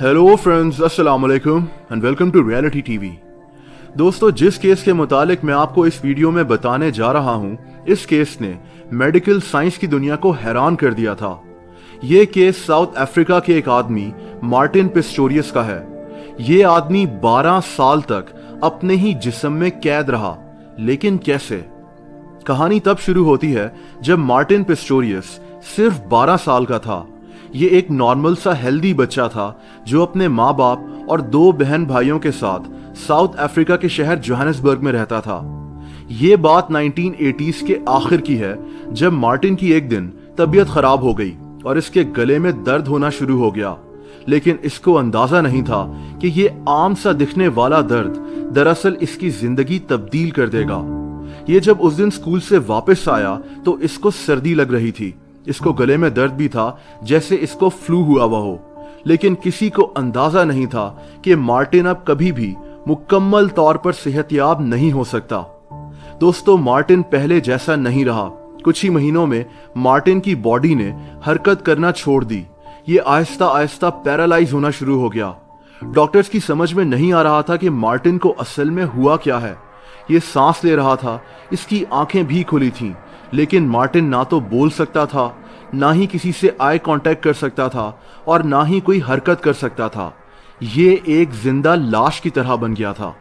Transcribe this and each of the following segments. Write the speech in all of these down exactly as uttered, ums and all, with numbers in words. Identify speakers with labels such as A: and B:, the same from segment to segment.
A: Hello friends, अस्सलाम वालेकुम and welcome to Reality TV. दोस्तों, जिस केस के मुतालिक मैं आपको इस वीडियो में बताने जा रहा हूं, इस केस ने मेडिकल साइंस की दुनिया को हैरान कर दिया था। ये केस साउथ अफ्रीका के एक आदमी मार्टिन पिस्टोरियस का है। ये आदमी बारह साल तक अपने ही जिस्म में कैद रहा, लेकिन कैसे? कहानी तब शुरू होती है जब मार्टिन पिस्टोरियस सिर्फ बारह साल का था। ये एक नॉर्मल सा हेल्दी बच्चा था जो अपने माँ बाप और दो बहन भाइयों के साथ साउथ अफ्रीका के शहर जोहानिसबर्ग में रहता था। ये बात नाइनटीन एटीज़ के आखिर की है, जब मार्टिन की एक दिन तबीयत खराब हो गई और इसके गले में दर्द होना शुरू हो गया। लेकिन इसको अंदाजा नहीं था कि ये आम सा दिखने वाला दर्द दरअसल इसकी जिंदगी तब्दील कर देगा। ये जब उस दिन स्कूल से वापस आया तो इसको सर्दी लग रही थी। इसको गले में दर्द भी था, जैसे इसको फ्लू हुआ हुआ हो। लेकिन किसी को अंदाजा नहीं था कि मार्टिन अब कभी भी मुकम्मल तौर पर सेहतयाब नहीं हो सकता। दोस्तों, मार्टिन पहले जैसा नहीं रहा। कुछ ही महीनों में मार्टिन की बॉडी ने हरकत करना छोड़ दी। ये आहिस्ता आहिस्ता पैरालाइज होना शुरू हो गया। डॉक्टर्स की समझ में नहीं आ रहा था कि मार्टिन को असल में हुआ क्या है। ये सांस ले रहा था, इसकी आंखें भी खुली थीं, लेकिन मार्टिन ना तो बोल सकता था, ना ही किसी से आई कांटेक्ट कर सकता था और ना ही कोई हरकत कर सकता था। ये एक जिंदा लाश की तरह बन गया था।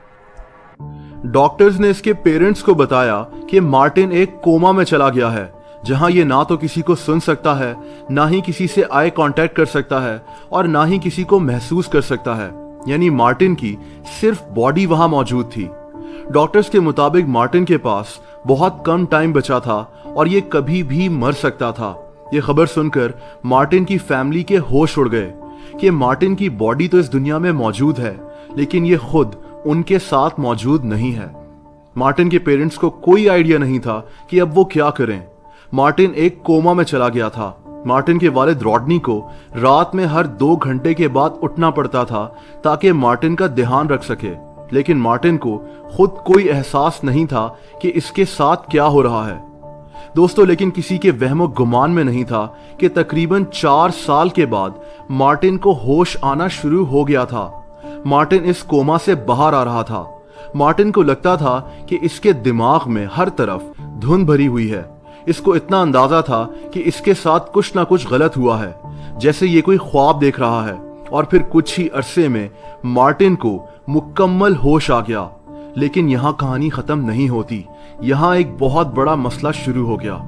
A: डॉक्टर्स ने इसके पेरेंट्स को बताया कि मार्टिन एक कोमा में चला गया है, जहां ये ना तो किसी को सुन सकता है, ना ही किसी से आई कांटेक्ट कर सकता है और ना ही किसी को महसूस कर सकता है। यानी मार्टिन की सिर्फ बॉडी वहां मौजूद थी। डॉक्टर्स के मुताबिक मार्टिन के पास बहुत कम टाइम बचा था और ये कभी भी मर सकता था। ये खबर सुनकर मार्टिन की फैमिली के होश उड़ गए कि मार्टिन की बॉडी तो इस दुनिया में मौजूद है, लेकिन ये खुद उनके साथ मौजूद नहीं है। मार्टिन के पेरेंट्स को कोई आइडिया नहीं था कि अब वो क्या करें। मार्टिन एक कोमा में चला गया था। मार्टिन के वालिद रॉडनी को रात में हर दो घंटे के बाद उठना पड़ता था ताकि मार्टिन का ध्यान रख सके। लेकिन मार्टिन को खुद कोई एहसास नहीं था कि इसके साथ क्या हो रहा है। दोस्तों, लेकिन किसी के वहमो गुमान में नहीं था कि तकरीबन चार साल के बाद मार्टिन को होश आना शुरू हो गया था। मार्टिन इस कोमा से बाहर आ रहा था। मार्टिन को लगता था कि इसके दिमाग में हर तरफ धुंध भरी हुई है। इसको इतना अंदाजा था कि इसके साथ कुछ ना कुछ गलत हुआ है, जैसे ये कोई ख्वाब देख रहा है। और फिर कुछ ही अरसे में मार्टिन को मुकम्मल होश आ गया। लेकिन यहाँ कहानी खत्म नहीं होती। यहाँ एक बहुत बड़ा मसला शुरू हो गया।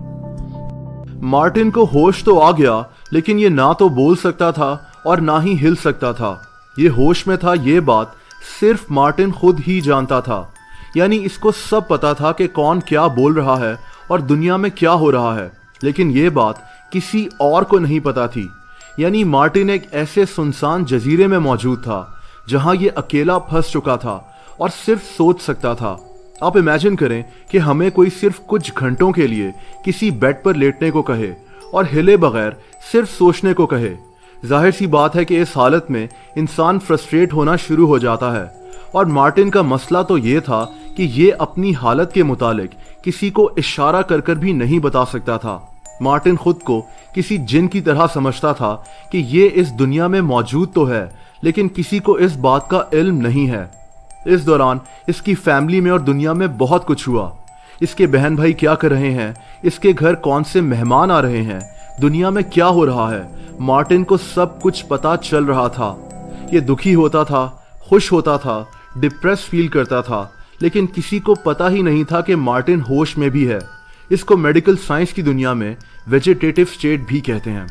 A: मार्टिन को होश तो आ गया, लेकिन ये ना तो बोल सकता था और ना ही हिल सकता था। ये होश में था, ये बात सिर्फ मार्टिन खुद ही जानता था। यानी इसको सब पता था कि कौन क्या बोल रहा है और दुनिया में क्या हो रहा है, लेकिन ये बात किसी और को नहीं पता थी। यानी मार्टिन एक ऐसे सुनसान जजीरे में मौजूद था जहां ये अकेला फंस चुका था और सिर्फ सोच सकता था। आप इमेजिन करें कि हमें कोई सिर्फ कुछ घंटों के लिए किसी बेड पर लेटने को कहे और हिले बगैर सिर्फ सोचने को कहे। जाहिर सी बात है कि इस हालत में इंसान फ्रस्ट्रेट होना शुरू हो जाता है। और मार्टिन का मसला तो ये था कि ये अपनी हालत के मुतालिक किसी को इशारा कर कर भी नहीं बता सकता था। मार्टिन खुद को किसी जिन की तरह समझता था कि ये इस दुनिया में मौजूद तो है, लेकिन किसी को इस बात का इल्म नहीं है। इस दौरान इसकी फैमिली में और दुनिया में बहुत कुछ हुआ। इसके बहन भाई क्या कर रहे हैं, इसके घर कौन से मेहमान आ रहे हैं, दुनिया में क्या हो रहा है, मार्टिन को सब कुछ पता चल रहा था। ये दुखी होता था, खुश होता था, डिप्रेस फील करता था, लेकिन किसी को पता ही नहीं था कि मार्टिन होश में भी है। इसको मेडिकल साइंस की दुनिया में वेजिटेटिव स्टेट भी कहते हैं।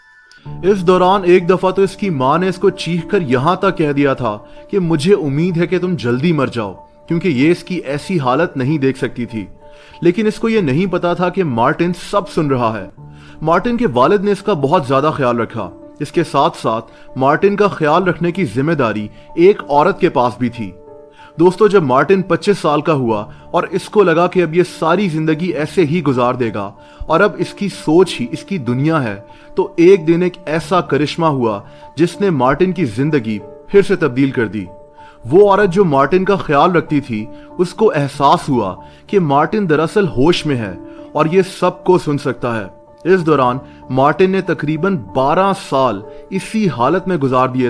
A: इस दौरान एक दफा तो इसकी मां ने इसको चीख कर यहां तक कह दिया था कि मुझे उम्मीद है कि तुम जल्दी मर जाओ, क्योंकि ये इसकी ऐसी हालत नहीं देख सकती थी। लेकिन इसको ये नहीं पता था कि मार्टिन सब सुन रहा है। मार्टिन के वालिद ने इसका बहुत ज्यादा ख्याल रखा। इसके साथ साथ मार्टिन का ख्याल रखने की जिम्मेदारी एक औरत के पास भी थी। दोस्तों, जब मार्टिन पच्चीस साल का हुआ और इसको लगा कि अब ये सारी जिंदगी ऐसे ही गुजार देगा और अब इसकी सोच ही इसकी दुनिया है, तो एक दिन एक ऐसा करिश्मा हुआ जिसने मार्टिन की जिंदगी फिर से तब्दील कर दी। वो औरत जो मार्टिन का ख्याल रखती थी, उसको एहसास हुआ कि मार्टिन दरअसल होश में है और ये सबको सुन सकता है। इस दौरान मार्टिन ने तकरीबन बारह साल इसी हालत में गुजार दिए थे।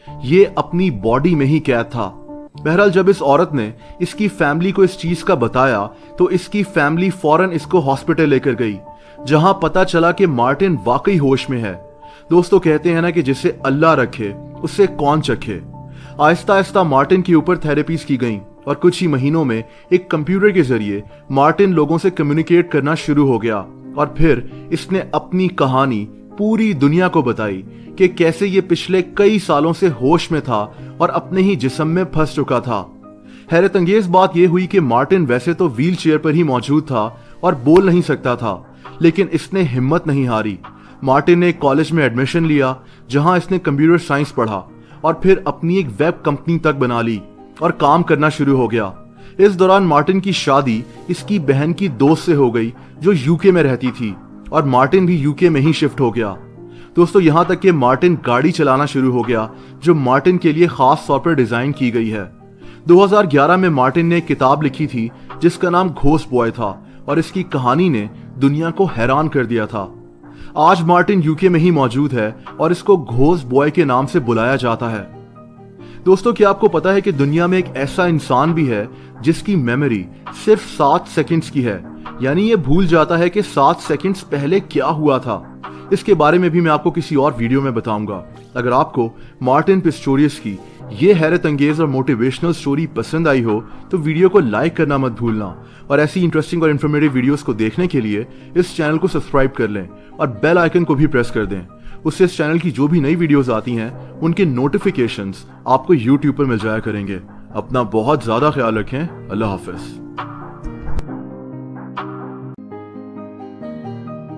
A: ये अपनी बॉडी में ही कैद था। बहरहाल जब इस औरत ने इसकी फैमिली को इस चीज का बताया तो इसकी फैमिली फौरन इसको हॉस्पिटल लेकर गई, जहां पता चला कि मार्टिन वाकई होश में है। दोस्तों कहते हैं ना कि जिसे अल्लाह रखे उससे कौन चखे। आहिस्ता आहिस्ता मार्टिन के ऊपर थेरेपीज की गई और कुछ ही महीनों में एक कंप्यूटर के जरिए मार्टिन लोगों से कम्युनिकेट करना शुरू हो गया और फिर इसने अपनी कहानी पूरी दुनिया को बताई कि कैसे ये पिछले कई सालों से होश में था और अपने ही जिस्म में फंस चुका था। हैरत अंगेज बात यह हुई कि मार्टिन वैसे तो व्हील चेयर पर ही मौजूद था और बोल नहीं सकता था, लेकिन इसने हिम्मत नहीं हारी। मार्टिन ने एक कॉलेज में एडमिशन लिया जहां इसने कंप्यूटर साइंस पढ़ा और फिर अपनी एक वेब कंपनी तक बना ली और काम करना शुरू हो गया। इस दौरान मार्टिन की शादी इसकी बहन की दोस्त से हो गई जो यूके में रहती थी और मार्टिन भी यूके में ही शिफ्ट हो गया। दोस्तों यहां तक कि मार्टिन गाड़ी चलाना शुरू हो गया जो मार्टिन के लिए खास तौर पर डिजाइन की गई है। दो हज़ार ग्यारह में मार्टिन ने एक किताब लिखी थी जिसका नाम घोस्ट बॉय था और इसकी कहानी ने दुनिया को हैरान कर दिया था। आज मार्टिन यूके में ही मौजूद है और इसको घोस्ट बॉय के नाम से बुलाया जाता है। दोस्तों क्या आपको पता है कि दुनिया में एक ऐसा इंसान भी है जिसकी मेमोरी सिर्फ सात सेकंड्स की है, यानी ये भूल जाता है कि सात सेकंड्स पहले क्या हुआ था। इसके बारे में भी मैं आपको किसी और वीडियो में बताऊंगा। अगर आपको मार्टिन पिस्टोरियस की ये हैरत अंगेज और मोटिवेशनल स्टोरी पसंद आई हो तो वीडियो को लाइक करना मत भूलना और ऐसी इंटरेस्टिंग और इन्फॉर्मेटिव वीडियोस को देखने के लिए इस चैनल को सब्सक्राइब कर लें और बेल आइकन को भी प्रेस कर दें। उससे इस चैनल की जो भी नई वीडियोस आती हैं उनके नोटिफिकेशंस आपको यूट्यूब पर मिल जाया करेंगे। अपना बहुत ज्यादा ख्याल रखें। अल्लाह हाफिज।